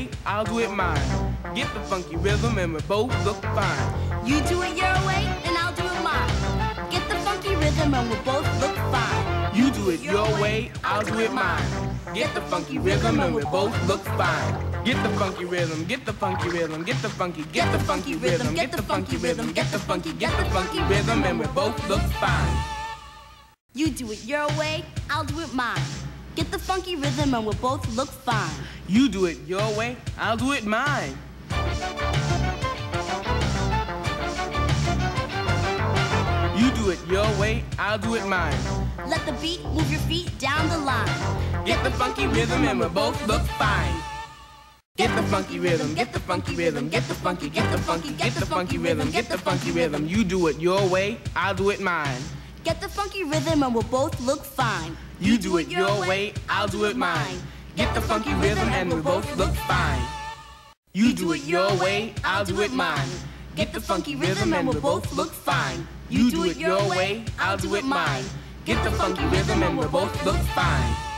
way, I'll do it mine. Get the funky rhythm and we both look fine. You do it your way, and I'll do it mine. Get the funky rhythm and we'll both look fine. You do it your way, I'll do it mine. Get the funky rhythm and we both look fine. Get the funky rhythm, get the funky rhythm, get the funky rhythm, get the funky rhythm, get the funky rhythm, and we both look fine. You do it your way, I'll do it mine. Get the funky rhythm and we'll both look fine. You do it your way, I'll do it mine. You do it your way, I'll do it mine. Let the beat move your feet down the line. Get the funky rhythm and we both look fine. Get the funky rhythm, get the funky rhythm, get the funky rhythm, get the funky rhythm. You do it your way, I'll do it mine. Get the funky rhythm and we'll both look fine. You do it your way, I'll do it mine. Get the funky rhythm and we both look fine. You do it your way, I'll do it mine. Get the funky rhythm and we both look fine. You do it your way, I'll do it mine. Get the funky rhythm and we both look fine.